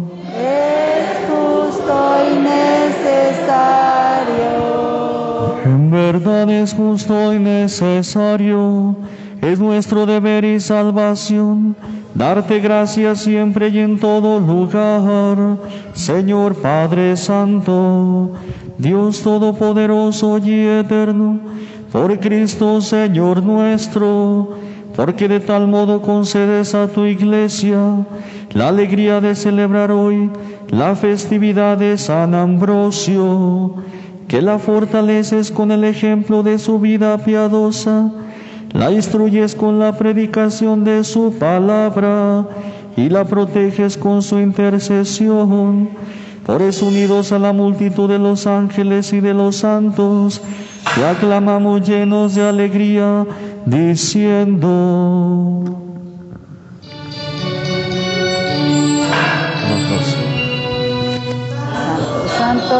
Speaker 5: En verdad es justo y necesario, es nuestro deber y salvación, darte gracias siempre y en todo lugar, Señor Padre Santo, Dios Todopoderoso y Eterno, por Cristo Señor nuestro, porque de tal modo concedes a tu Iglesia la alegría de celebrar hoy la festividad de San Ambrosio, que la fortaleces con el ejemplo de su vida piadosa, la instruyes con la predicación de su palabra y la proteges con su intercesión. Por eso, unidos a la multitud de los ángeles y de los santos, te aclamamos llenos de alegría, diciendo: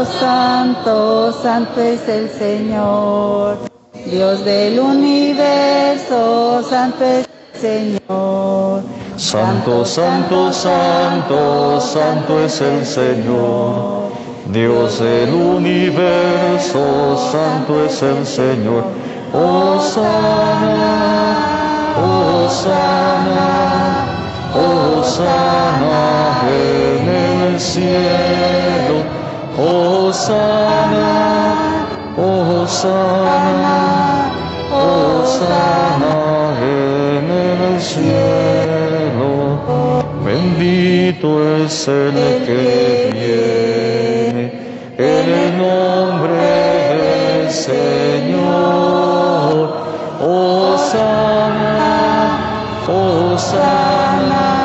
Speaker 2: Santo, santo, santo es el Señor. Dios del universo, santo es el Señor.
Speaker 5: Santo, santo, santo, santo es el Señor. Dios del universo, santo es el Señor. Hosana, hosana, hosana en el cielo. Hosana, hosana, hosana en el cielo. Bendito es el que viene en el nombre del Señor. Hosana, hosana,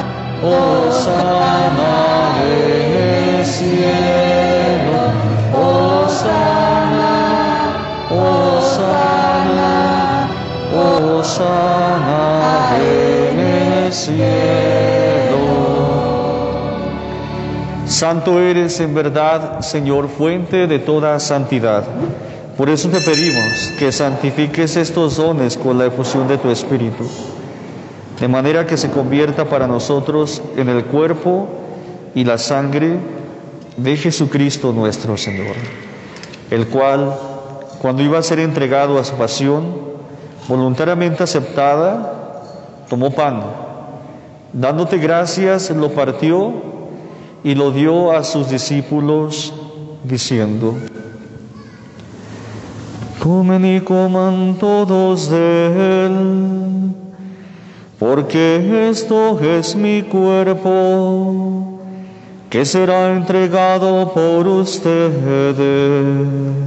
Speaker 5: hosana en el cielo. Hosana, hosana, hosana en el cielo. Santo eres en verdad, Señor, fuente de toda santidad. Por eso te pedimos que santifiques estos dones con la efusión de tu Espíritu, de manera que se convierta para nosotros en el cuerpo y la sangre de Jesucristo nuestro Señor, el cual, cuando iba a ser entregado a su pasión, voluntariamente aceptada, tomó pan, dándote gracias, lo partió y lo dio a sus discípulos, diciendo: Comen y coman todos de él, porque esto es mi cuerpo, que será entregado por ustedes.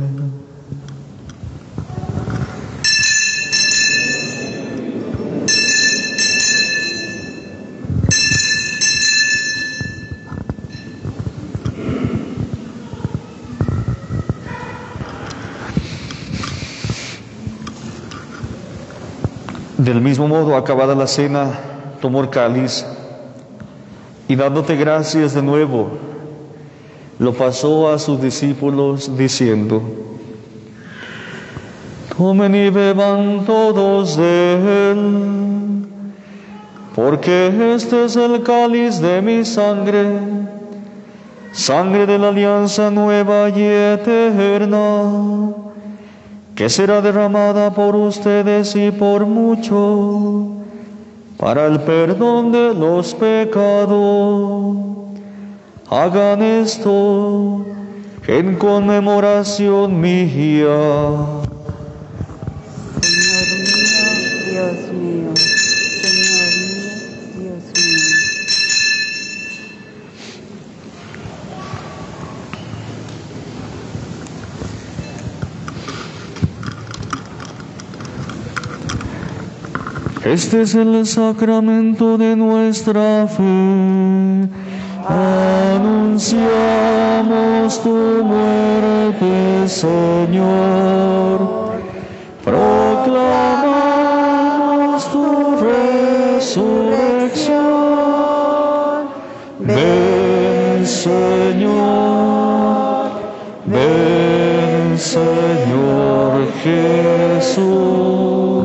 Speaker 5: Del mismo modo, acabada la cena, tomó el cáliz y, dándote gracias de nuevo, lo pasó a sus discípulos diciendo: Comen y beban todos de él, porque este es el cáliz de mi sangre, sangre de la alianza nueva y eterna, que será derramada por ustedes y por muchos para el perdón de los pecados. Hagan esto en conmemoración mía.
Speaker 2: Señor mío, Dios mío, Señor mío, Dios mío.
Speaker 5: Este es el sacramento de nuestra fe. Anunciamos tu muerte, Señor. Proclamamos tu resurrección. Ven, Señor. Ven, Señor Jesús.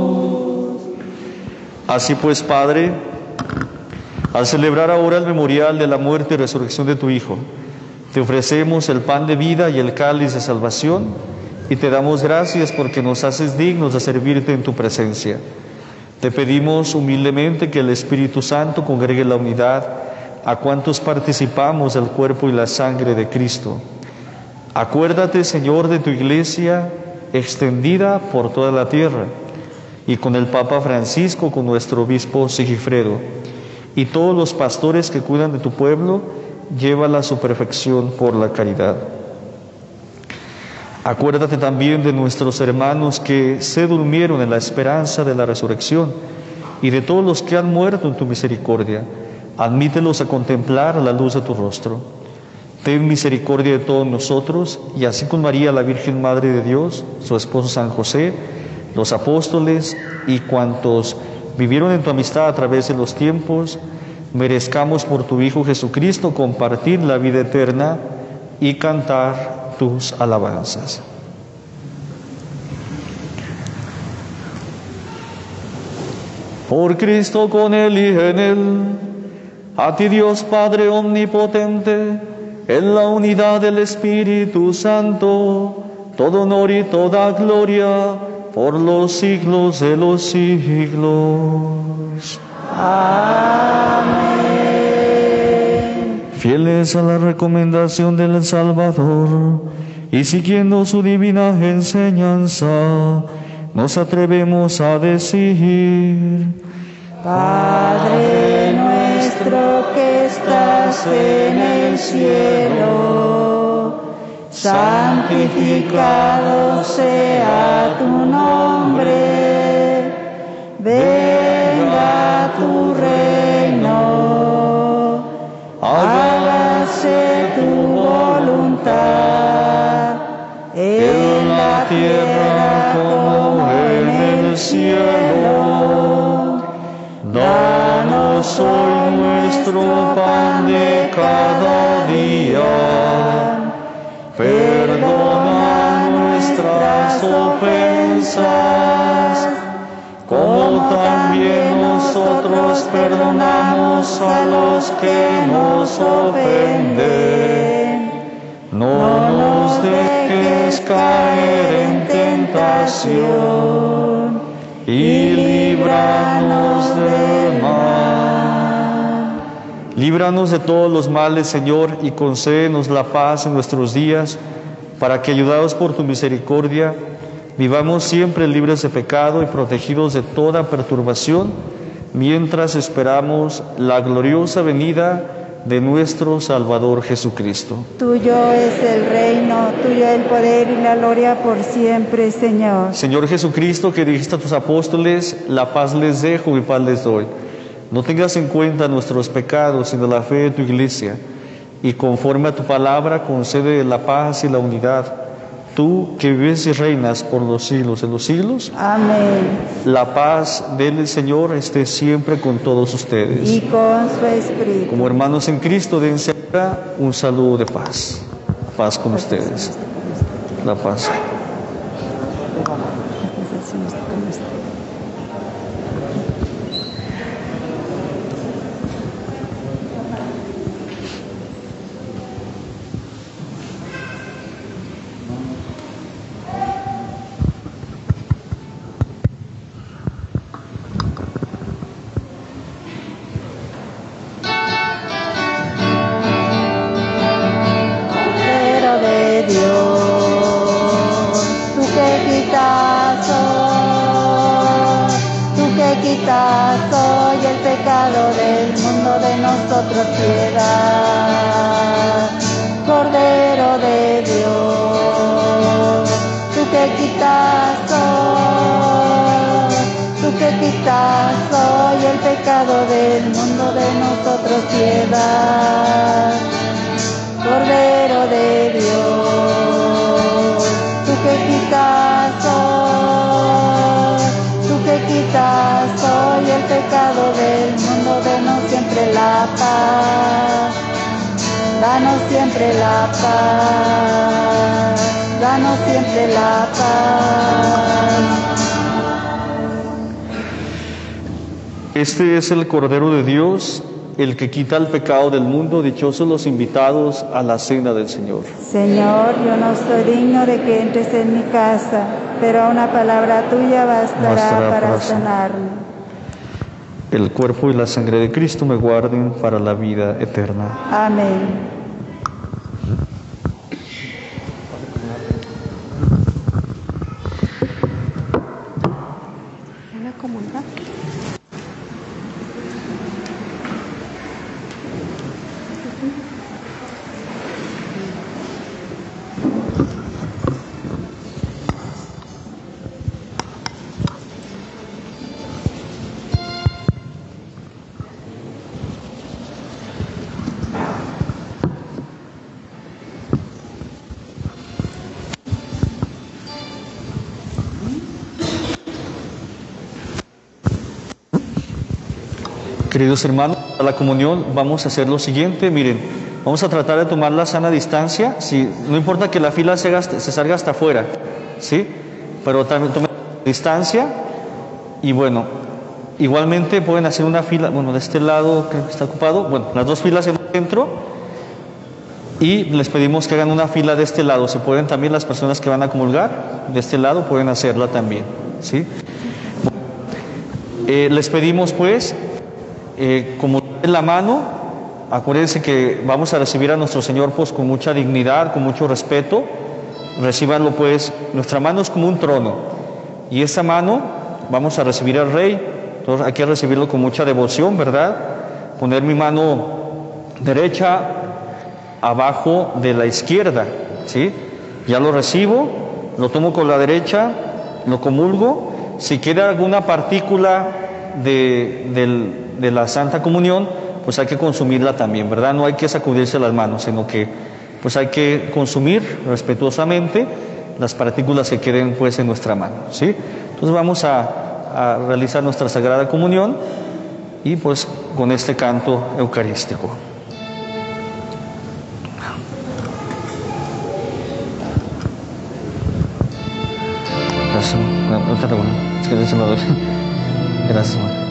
Speaker 5: Así pues, Padre, al celebrar ahora el memorial de la muerte y resurrección de tu Hijo, te ofrecemos el pan de vida y el cáliz de salvación, y te damos gracias porque nos haces dignos de servirte en tu presencia. Te pedimos humildemente que el Espíritu Santo congregue la unidad a cuantos participamos del cuerpo y la sangre de Cristo. Acuérdate, Señor, de tu Iglesia extendida por toda la tierra, y con el Papa Francisco, con nuestro obispo Sigifredo, y todos los pastores que cuidan de tu pueblo, llévala a su perfección por la caridad. Acuérdate también de nuestros hermanos que se durmieron en la esperanza de la resurrección, y de todos los que han muerto en tu misericordia. Admítelos a contemplar la luz de tu rostro. Ten misericordia de todos nosotros, y así con María, la Virgen Madre de Dios, su esposo San José, los apóstoles y cuantos vivieron en tu amistad a través de los tiempos, merezcamos por tu Hijo Jesucristo compartir la vida eterna y cantar tus alabanzas. Por Cristo, con Él y en Él, a ti Dios Padre omnipotente, en la unidad del Espíritu Santo, todo honor y toda gloria, por los siglos de los siglos.
Speaker 2: Amén.
Speaker 5: Fieles a la recomendación del Salvador y siguiendo su divina enseñanza, nos atrevemos a decir:
Speaker 2: Padre nuestro que estás en el cielo, santificado sea tu nombre, venga tu reino, hágase tu voluntad, en la tierra como en el cielo.
Speaker 5: Danos hoy nuestro pan de cada día. Perdona nuestras ofensas, como también nosotros perdonamos a los que nos ofenden. No nos dejes caer en tentación y líbranos del mal. Líbranos de todos los males, Señor, y concédenos la paz en nuestros días, para que, ayudados por tu misericordia, vivamos siempre libres de pecado y protegidos de toda perturbación, mientras esperamos la gloriosa venida de nuestro Salvador Jesucristo.
Speaker 2: Tuyo es el reino, tuyo el poder y la gloria por siempre, Señor.
Speaker 5: Señor Jesucristo, que dijiste a tus apóstoles: la paz les dejo, mi paz les doy. No tengas en cuenta nuestros pecados, sino la fe de tu Iglesia, y conforme a tu palabra concede la paz y la unidad. Tú que vives y reinas por los siglos de los siglos.
Speaker 2: Amén.
Speaker 5: La paz del Señor esté siempre con todos ustedes.
Speaker 2: Y con su espíritu.
Speaker 5: Como hermanos en Cristo, dense ahora un saludo de paz. Paz con ustedes. La paz.
Speaker 2: Soy el pecado del mundo, de nosotros piedad. Cordero de Dios, tú que quitas hoy, tú que quitas hoy el pecado del mundo, de nosotros piedad. Cordero de Dios, tú que quitas hoy, tú que quitas hoy el pecado del mundo, denos siempre la paz, danos siempre la paz, danos siempre la paz.
Speaker 5: Este es el Cordero de Dios, el que quita el pecado del mundo. Dichosos los invitados a la cena del Señor.
Speaker 2: Señor, yo no soy digno de que entres en mi casa, pero una palabra tuya bastará, bastará para, para sanarme.
Speaker 5: El cuerpo y la sangre de Cristo me guarden para la vida eterna.
Speaker 2: Amén. ¿Una comunidad?
Speaker 5: Queridos hermanos, a la comunión vamos a hacer lo siguiente. Miren, Vamos a tratar de tomar la sana distancia, ¿sí? No importa que la fila se, haga, se salga hasta afuera, ¿sí? Pero también tomen distancia y bueno, igualmente pueden hacer una fila, bueno, de este lado creo que está ocupado, bueno, las dos filas en el centro y les pedimos que hagan una fila de este lado. Se pueden también, las personas que van a comulgar de este lado pueden hacerla también, ¿sí? Eh, les pedimos pues, eh, como en la mano, acuérdense que vamos a recibir a nuestro Señor pues con mucha dignidad, con mucho respeto. Recíbanlo pues, nuestra mano es como un trono y esa mano vamos a recibir al Rey. Entonces hay que recibirlo con mucha devoción, ¿verdad? Poner mi mano derecha abajo de la izquierda, ¿sí? Ya lo recibo, lo tomo con la derecha, lo comulgo. Si queda alguna partícula de, de, de la Santa Comunión, pues hay que consumirla también, ¿verdad? No hay que sacudirse las manos, sino que pues hay que consumir respetuosamente las partículas que queden pues en nuestra mano, ¿sí? Entonces vamos a, a realizar nuestra Sagrada Comunión y pues con este canto eucarístico. Gracias, no, no te recuerdo, es que se me duele. Gracias, man.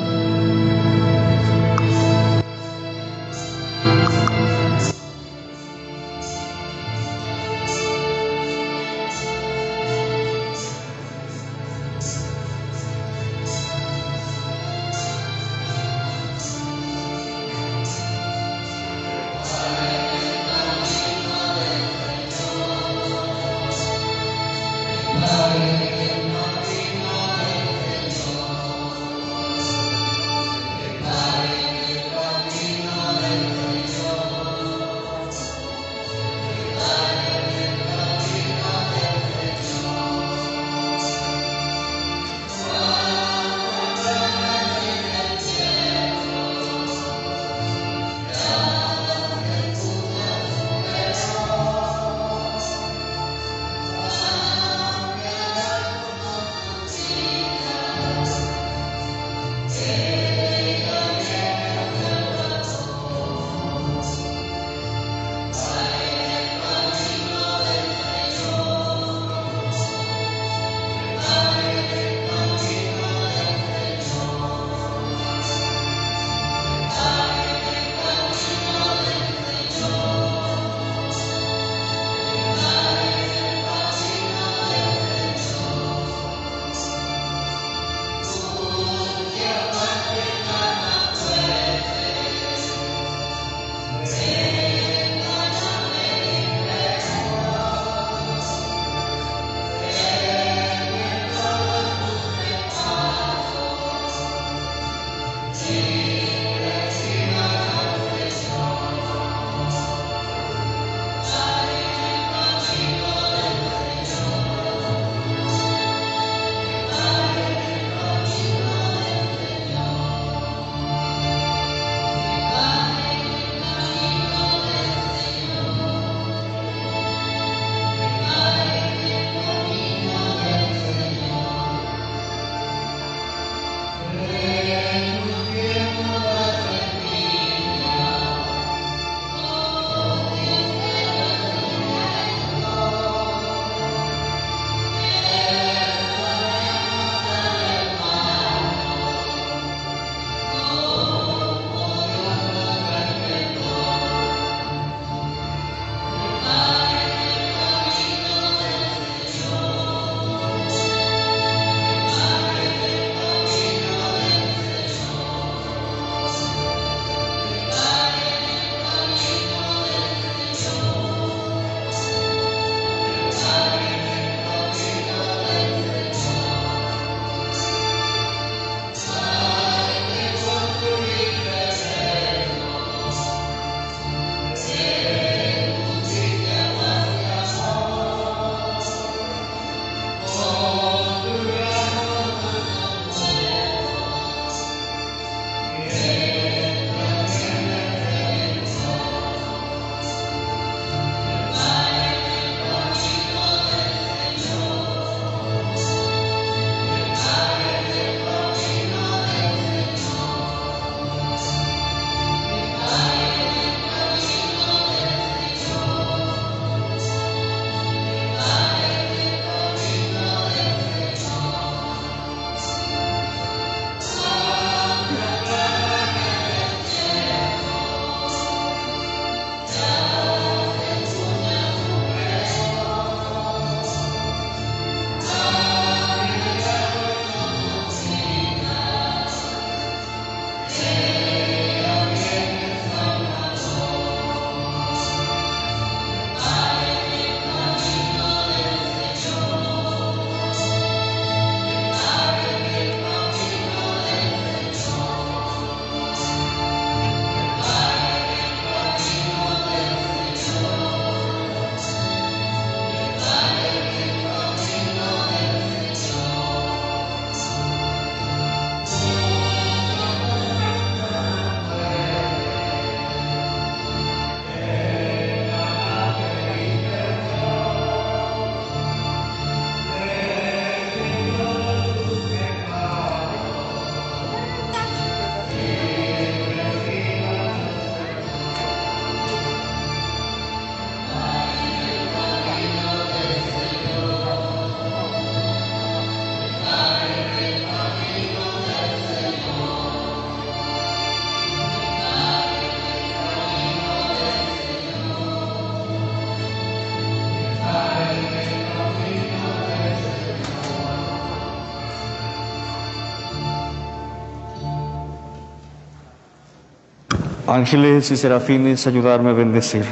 Speaker 5: Ángeles y serafines, ayudarme a bendecir.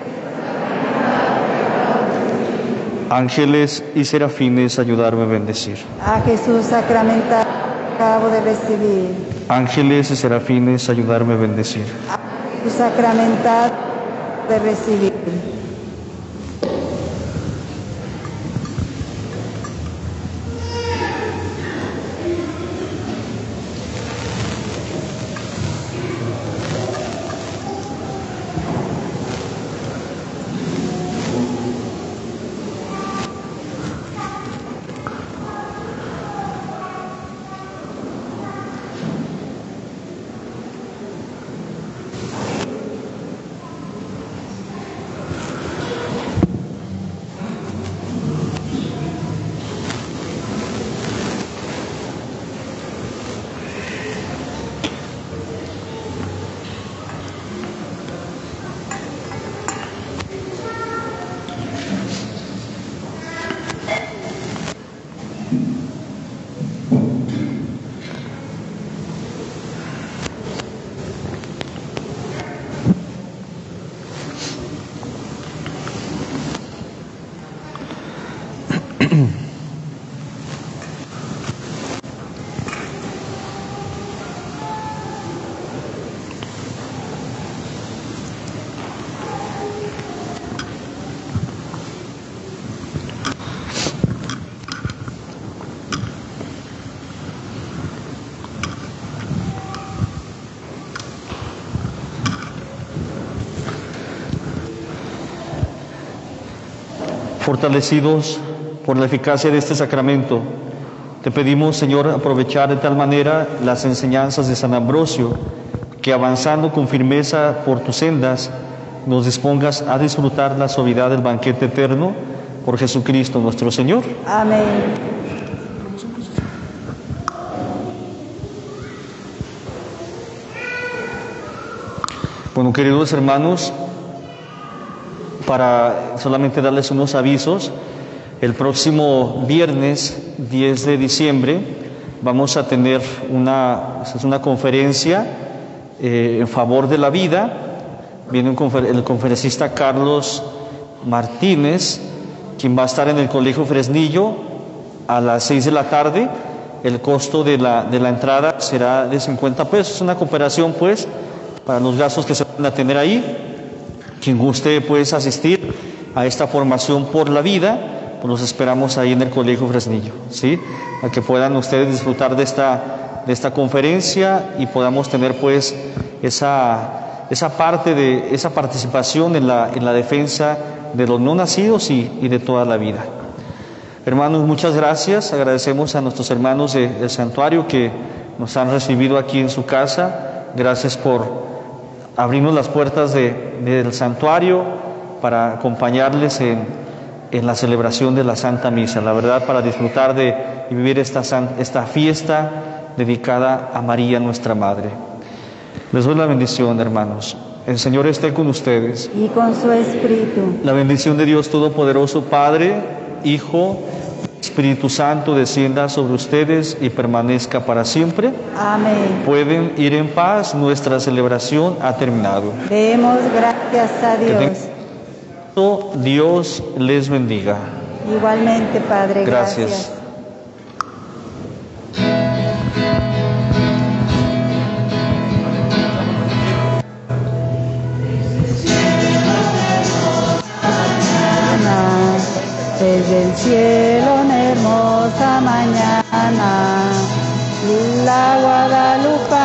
Speaker 5: Ángeles y serafines, ayudarme a bendecir.
Speaker 4: A Jesús sacramental acabo de recibir.
Speaker 5: Ángeles y serafines, ayudarme a bendecir.
Speaker 4: A Jesús sacramental de recibir.
Speaker 5: Fortalecidos por la eficacia de este sacramento, te pedimos, Señor, aprovechar de tal manera las enseñanzas de San Ambrosio, que avanzando con firmeza por tus sendas, nos dispongas a disfrutar la suavidad del banquete eterno por Jesucristo nuestro Señor.
Speaker 4: Amén.
Speaker 5: Bueno, queridos hermanos, para solamente darles unos avisos, el próximo viernes diez de diciembre vamos a tener una, es una conferencia eh, en favor de la vida. Viene un confer el conferencista Carlos Martínez, quien va a estar en el Colegio Fresnillo a las seis de la tarde. El costo de la, de la entrada será de cincuenta pesos, es una cooperación pues para los gastos que se van a tener ahí. Quien guste pues asistir a esta formación por la vida, pues los esperamos ahí en el Colegio Fresnillo, ¿sí? A que puedan ustedes disfrutar de esta, de esta conferencia y podamos tener pues esa, esa parte de, esa participación en la, en la defensa de los no nacidos y, y de toda la vida. Hermanos, muchas gracias, agradecemos a nuestros hermanos de, del santuario que nos han recibido aquí en su casa. Gracias por abrimos las puertas de, de, del santuario para acompañarles en, en la celebración de la Santa Misa, la verdad, para disfrutar de y vivir esta, esta fiesta dedicada a María, nuestra Madre. Les doy la bendición, hermanos. El Señor esté con ustedes.
Speaker 4: Y con su espíritu.
Speaker 5: La bendición de Dios Todopoderoso, Padre, Hijo, Espíritu Santo, descienda sobre ustedes y permanezca para siempre.
Speaker 4: Amén.
Speaker 5: Pueden ir en paz, nuestra celebración ha terminado.
Speaker 4: Demos gracias a Dios.
Speaker 5: Dios les bendiga.
Speaker 4: Igualmente, Padre,
Speaker 5: gracias.
Speaker 4: gracias. Desde el cielo una hermosa mañana, la Guadalupe